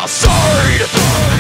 side.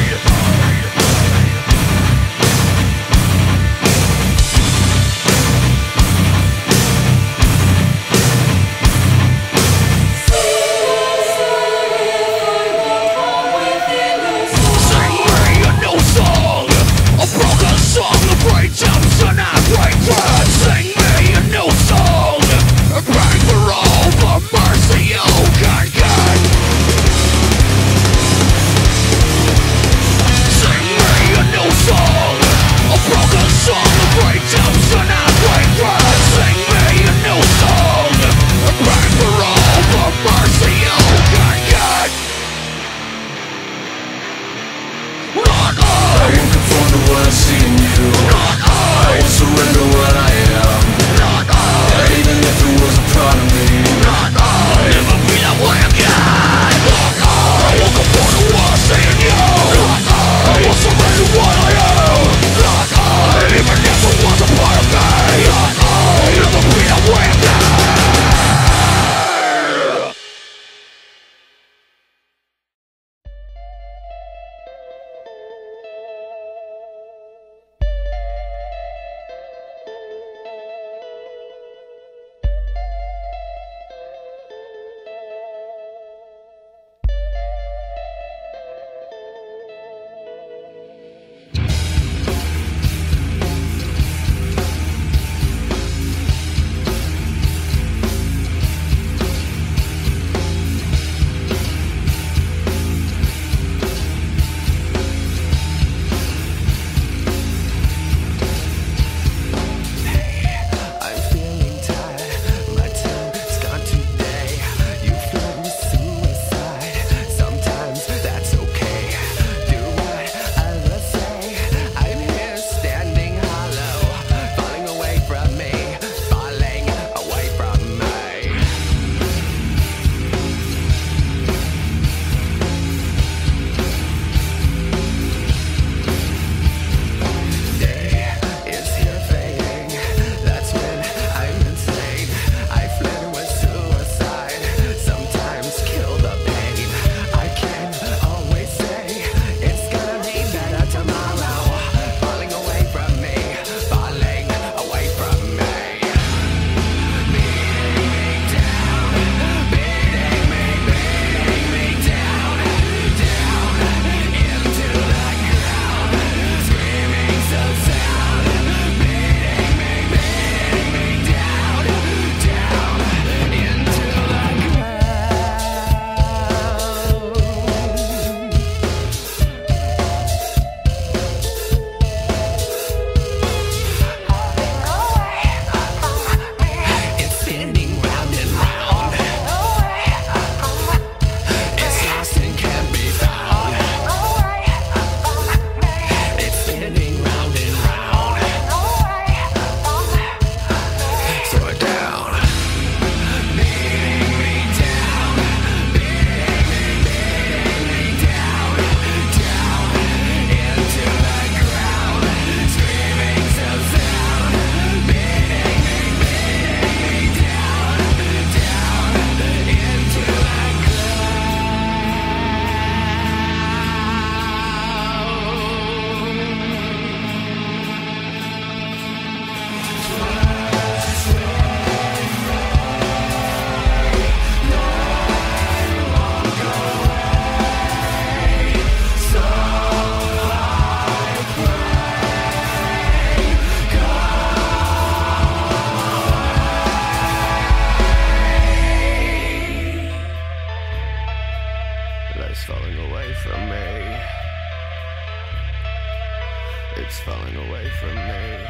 It's falling away from me.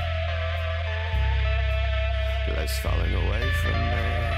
Life's falling away from me.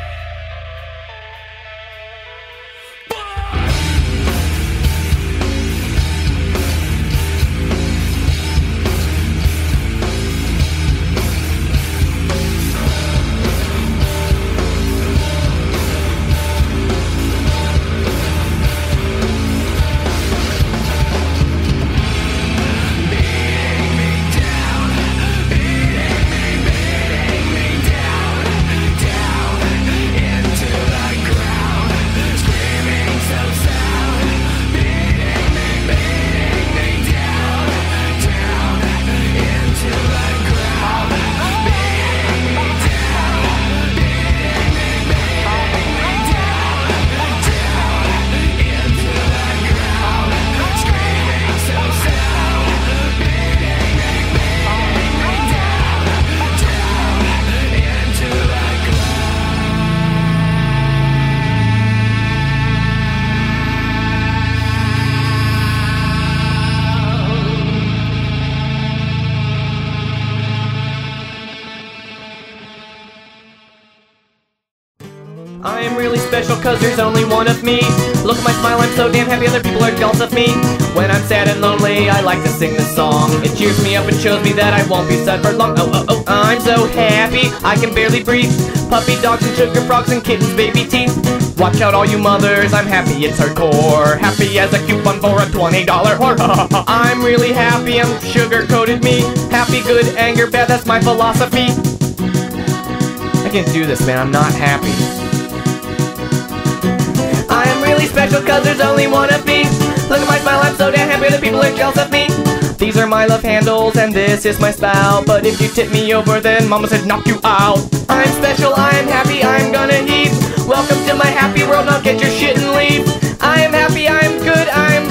special cause there's only one of me. Look at my smile, I'm so damn happy other people are jealous of me. When I'm sad and lonely, I like to sing this song. It cheers me up and shows me that I won't be sad for long. Oh, oh, oh, I'm so happy, I can barely breathe. Puppy dogs and sugar frogs and kittens, baby teeth. Watch out all you mothers, I'm happy, it's hardcore. Happy as a coupon for a $20 whore. I'm really happy, I'm sugar-coated me. Happy, good, anger, bad, that's my philosophy. I can't do this, man, I'm not happy. I am really special cause there's only one of me. Look at my smile, I'm so damn happy that people are jealous of me. These are my love handles and this is my spout. But if you tip me over then mama said knock you out. I'm special, I am happy, I'm gonna heave. Welcome to my happy world, now get your shit and leave. I am happy, I am good, I am